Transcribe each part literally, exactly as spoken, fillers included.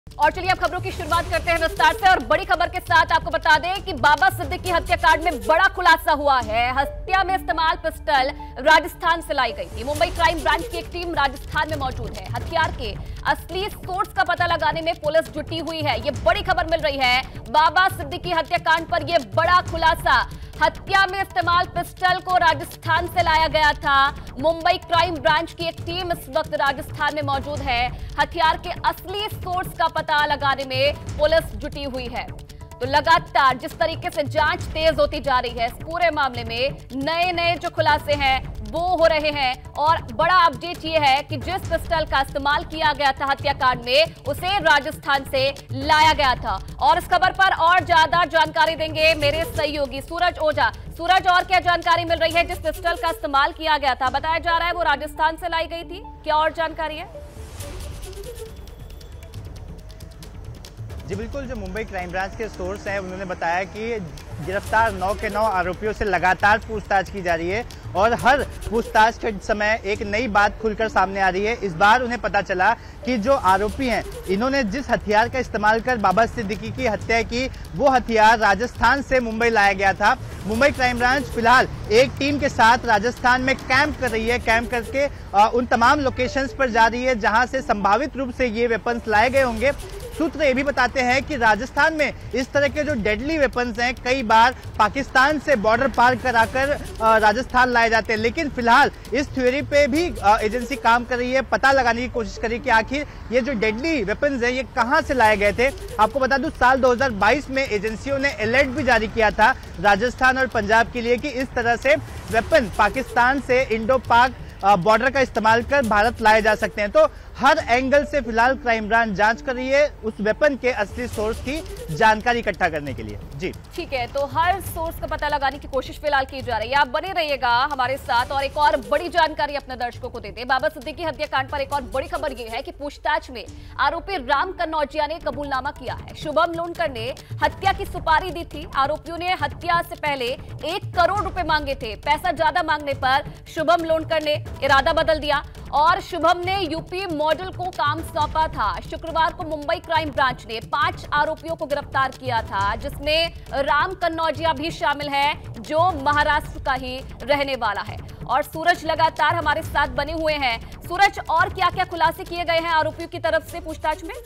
और चलिए अब खबरों की शुरुआत करते हैं विस्तार से और बड़ी खबर के साथ आपको बता दें कि बाबा सिद्दीकी हत्याकांड में बड़ा खुलासा हुआ है। हत्या में इस्तेमाल पिस्टल राजस्थान से लाई गई थी। मुंबई क्राइम ब्रांच की एक टीम राजस्थान में मौजूद है। हथियार के असली सोर्स का पता लगाने में पुलिस जुटी हुई है। ये बड़ी खबर मिल रही है। बाबा सिद्दीकी हत्याकांड पर यह बड़ा खुलासा। हत्या में इस्तेमाल पिस्टल को राजस्थान से लाया गया था। मुंबई क्राइम ब्रांच की एक टीम इस वक्त राजस्थान में मौजूद है। हथियार के असली सोर्स का पता लगाने में पुलिस जुटी हुई है। तो लगातार जिस तरीके से जांच तेज होती जा रही है, इस पूरे मामले में नए नए जो खुलासे हैं वो हो रहे हैं। और बड़ा अपडेट ये है कि जिस पिस्टल का इस्तेमाल किया गया था हत्याकांड में, उसे राजस्थान से लाया गया था। और इस खबर पर और ज्यादा जानकारी देंगे मेरे सहयोगी सूरज ओझा। सूरज, और क्या जानकारी मिल रही है? जिस पिस्टल का इस्तेमाल किया गया था, बताया जा रहा है वो राजस्थान से लाई गई थी, क्या और जानकारी है? जी बिल्कुल, जो मुंबई क्राइम ब्रांच के सोर्स हैं उन्होंने बताया कि गिरफ्तार नौ के नौ आरोपियों से लगातार पूछताछ की जा रही है और हर पूछताछ के समय एक नई बात खुलकर सामने आ रही है। इस बार उन्हें पता चला कि जो आरोपी हैं, इन्होंने जिस हथियार का इस्तेमाल कर बाबा सिद्दीकी की हत्या की, वो हथियार राजस्थान से मुंबई लाया गया था। मुंबई क्राइम ब्रांच फिलहाल एक टीम के साथ राजस्थान में कैंप कर रही है। कैंप करके आ, उन तमाम लोकेशंस पर जा रही है जहां से संभावित रूप से ये वेपन्स लाए गए होंगे। सूत्र ये भी बताते हैं कि राजस्थान में इस तरह के जो डेडली वेपन्स हैं कई बार पाकिस्तान से बॉर्डर पार कराकर राजस्थान लाए जाते हैं। लेकिन फिलहाल इस थ्योरी पे भी एजेंसी काम कर रही है, पता लगाने की कोशिश कर रही है कि आखिर ये जो डेडली वेपन्स हैं ये कहां से लाए गए थे। आपको बता दूं, साल दो हज़ार बाईस में एजेंसियों ने अलर्ट भी जारी किया था राजस्थान और पंजाब के लिए कि इस तरह से वेपन पाकिस्तान से इंडो पाक बॉर्डर का इस्तेमाल कर भारत लाए जा सकते हैं। तो हर एंगल से फिलहाल क्राइम ब्रांच जांच कर रही है उस वेपन के असली सोर्स की जानकारी इकट्ठा करने के लिए। जी ठीक है, तो हर सोर्स का पता लगाने की कोशिश फिलहाल की जा रही है। आप बने रहिएगा हमारे साथ और एक और बड़ी जानकारी अपने दर्शकों को देते हैं। बाबा सिद्दीकी हत्याकांड पर एक और बड़ी खबर यह है कि पूछताछ में आरोपी राम कन्नौजिया ने कबूलनामा किया है। शुभम लोनकर ने हत्या की सुपारी दी थी। आरोपियों ने हत्या से पहले एक करोड़ रुपए मांगे थे। पैसा ज्यादा मांगने पर शुभम लोनकर ने इरादा बदल दिया और शुभम ने यूपी मॉडल को काम सौंपा था। शुक्रवार को मुंबई क्राइम ब्रांच ने पांच आरोपियों को गिरफ्तार किया था, जिसमें राम कन्नौजिया भी शामिल है जो महाराष्ट्र का ही रहने वाला है। और सूरज लगातार हमारे साथ बने हुए हैं। सूरज, और क्या क्या खुलासे किए गए हैं आरोपियों की तरफ से पूछताछ में?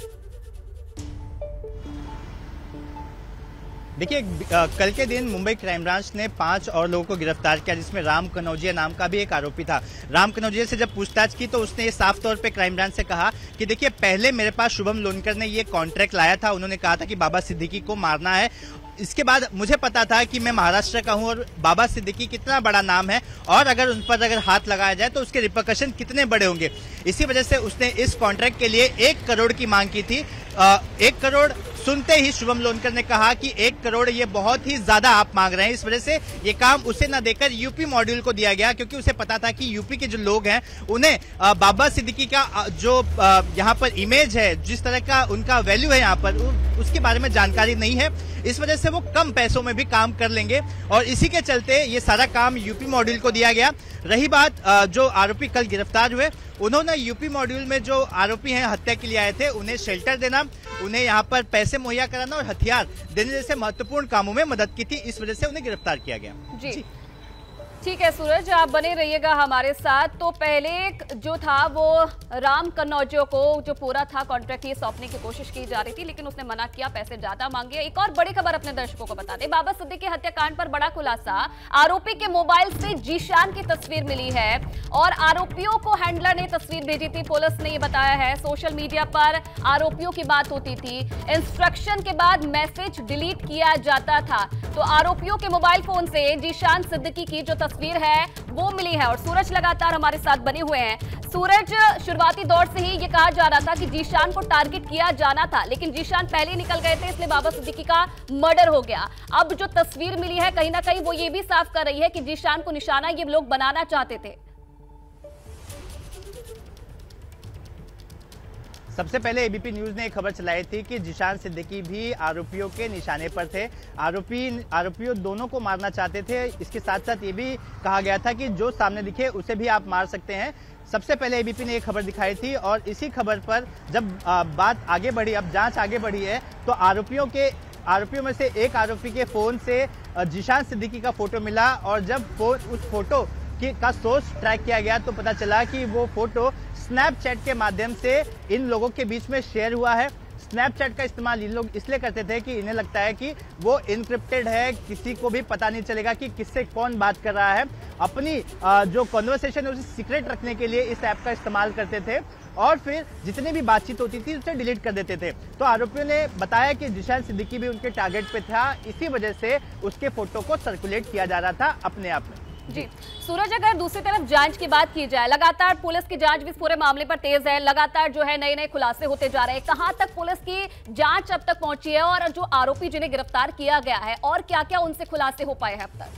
देखिए, कल के दिन मुंबई क्राइम ब्रांच ने पांच और लोगों को गिरफ्तार किया, जिसमें राम कन्नौजिया नाम का भी एक आरोपी था। राम कन्नौजिया से जब पूछताछ की तो उसने ये साफ तौर पे क्राइम ब्रांच से कहा कि देखिए, पहले मेरे पास शुभम लोनकर ने ये कॉन्ट्रैक्ट लाया था। उन्होंने कहा था कि बाबा सिद्दीकी को मारना है। इसके बाद मुझे पता था कि मैं महाराष्ट्र का हूं और बाबा सिद्दीकी कितना बड़ा नाम है और अगर उन पर अगर हाथ लगाया जाए तो उसके रिपरकशन कितने बड़े होंगे। इसी वजह से उसने इस कॉन्ट्रैक्ट के लिए एक करोड़ की मांग की थी। आ, एक करोड़ सुनते ही शुभम लोनकर ने कहा कि एक करोड़ ये बहुत ही ज्यादा आप मांग रहे हैं। इस वजह से ये काम उसे न देकर यूपी मॉड्यूल को दिया गया, क्योंकि उसे पता था कि यूपी के जो लोग हैं उन्हें बाबा सिद्दीकी का जो यहाँ पर इमेज है, जिस तरह का उनका वैल्यू है यहाँ पर, उसके बारे में जानकारी नहीं है। इस वजह से वो कम पैसों में भी काम कर लेंगे और इसी के चलते ये सारा काम यूपी मॉड्यूल को दिया गया। रही बात जो आरोपी कल गिरफ्तार हुए, उन्होंने यूपी मॉड्यूल में जो आरोपी हैं हत्या के लिए आए थे, उन्हें शेल्टर देना, उन्हें यहाँ पर पैसे मुहैया कराना और हथियार देने जैसे महत्वपूर्ण कामों में मदद की थी। इस वजह से उन्हें गिरफ्तार किया गया। जी, जी। ठीक है सूरज, आप बने रहिएगा हमारे साथ। तो पहले जो था वो राम कन्नौजिया को जो पूरा था कॉन्ट्रैक्ट ये सौंपने की कोशिश की जा रही थी, लेकिन उसने मना किया, पैसे ज्यादा मांगे। एक और बड़ी खबर अपने दर्शकों को बता दें। बाबा सिद्दीकी हत्याकांड पर बड़ा खुलासा। आरोपी के मोबाइल से जीशान की तस्वीर मिली है और आरोपियों को हैंडलर ने तस्वीर भेजी थी। पुलिस ने ये बताया है, सोशल मीडिया पर आरोपियों की बात होती थी, इंस्ट्रक्शन के बाद मैसेज डिलीट किया जाता था। तो आरोपियों के मोबाइल फोन से जीशान सिद्दीकी की जो तस्वीर है वो मिली है और सूरज लगातार हमारे साथ बने हुए हैं। सूरज, शुरुआती दौर से ही ये कहा जा रहा था कि जीशान को टारगेट किया जाना था, लेकिन जीशान पहले ही निकल गए थे, इसलिए बाबा सिद्दीकी का मर्डर हो गया। अब जो तस्वीर मिली है कहीं ना कहीं वो ये भी साफ कर रही है कि जीशान को निशाना ये लोग बनाना चाहते थे। सबसे पहले एबीपी न्यूज ने एक खबर चलाई थी कि जिशान सिद्दीकी भी आरोपियों के निशाने पर थे। आरोपी आरोपियों दोनों को मारना चाहते थे। इसके साथ साथ ये भी कहा गया था कि जो सामने दिखे उसे भी आप मार सकते हैं। सबसे पहले एबीपी ने एक खबर दिखाई थी और इसी खबर पर जब आ, बात आगे बढ़ी, अब जांच आगे बढ़ी है, तो आरोपियों के आरोपियों में से एक आरोपी के फोन से जिशान सिद्दीकी का फोटो मिला और जब फोन उस फोटो की का सोर्स ट्रैक किया गया तो पता चला कि वो फोटो स्नैपचैट के माध्यम से इन लोगों के बीच में शेयर हुआ है। स्नैपचैट का इस्तेमाल इन लोग इसलिए करते थे कि इन्हें लगता है कि वो इनक्रिप्टेड है, किसी को भी पता नहीं चलेगा कि किससे कौन बात कर रहा है। अपनी जो कॉन्वर्सेशन है उसे सीक्रेट रखने के लिए इस ऐप का इस्तेमाल करते थे और फिर जितनी भी बातचीत होती थी उसे डिलीट कर देते थे। तो आरोपियों ने बताया कि जिशान सिद्दीकी भी उनके टारगेट पे था, इसी वजह से उसके फोटो को सर्कुलेट किया जा रहा था अपने आप में। जी सूरज, अगर दूसरी तरफ जांच की बात की जाए, लगातार पुलिस की जांच भी इस पूरे मामले पर तेज है, लगातार जो है नए नए खुलासे होते जा रहे हैं। कहां तक पुलिस की जांच अब तक पहुंची है और जो आरोपी जिन्हें गिरफ्तार किया गया है और क्या क्या उनसे खुलासे हो पाए हैं अब तक?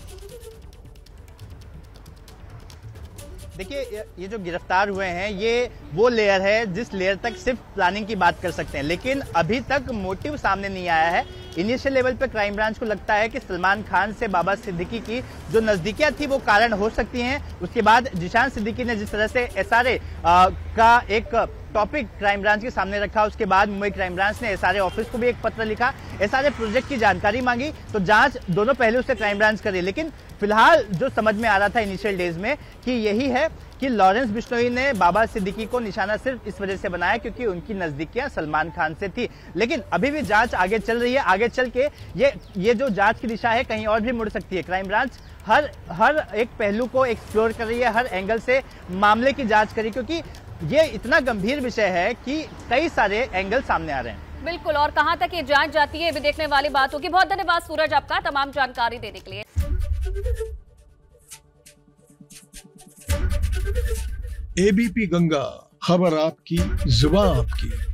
देखिए, ये जो गिरफ्तार हुए हैं ये वो लेयर है जिस लेयर तक सिर्फ प्लानिंग की बात कर सकते हैं, लेकिन अभी तक मोटिव सामने नहीं आया है। इनिशियल लेवल पे क्राइम ब्रांच को लगता है कि सलमान खान से बाबा सिद्दीकी की जो नजदीकियां थी वो कारण हो सकती हैं। उसके बाद जिशान सिद्दीकी ने जिस तरह से एसआरए का एक टॉपिक क्राइम ब्रांच के सामने रखा, उसके बाद मुंबई क्राइम ब्रांच ने एसआरए ऑफिस को भी एक पत्र लिखा, एसआरए प्रोजेक्ट की जानकारी मांगी। तो जांच दोनों पहलू से क्राइम ब्रांच करी, लेकिन फिलहाल जो समझ में आ रहा था इनिशियल डेज में कि यही है कि लॉरेंस बिश्नोई ने बाबा सिद्दीकी को निशाना सिर्फ इस वजह से बनाया क्योंकि उनकी नजदीकियां सलमान खान से थी। लेकिन अभी भी जांच आगे चल रही है। आगे चल के ये ये जो जांच की दिशा है कहीं और भी मुड़ सकती है। क्राइम ब्रांच हर हर एक पहलू को एक्सप्लोर कर रही है, हर एंगल से मामले की जांच करी, क्योंकि ये इतना गंभीर विषय है कि कई सारे एंगल सामने आ रहे हैं। बिल्कुल, और कहां तक ये जांच जाती है ये भी देखने वाली बात होगी। बहुत धन्यवाद सूरज आपका तमाम जानकारी देने के लिए। एबीपी गंगा, खबर आपकी, जुबान आपकी।